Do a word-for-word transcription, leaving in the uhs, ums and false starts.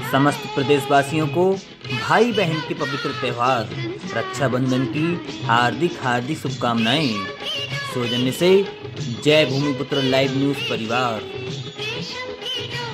समस्त प्रदेशवासियों को भाई बहन के पवित्र त्यौहार रक्षाबंधन की हार्दिक हार्दिक शुभकामनाएं। सौजन्य से जय भूमिपुत्र लाइव न्यूज परिवार।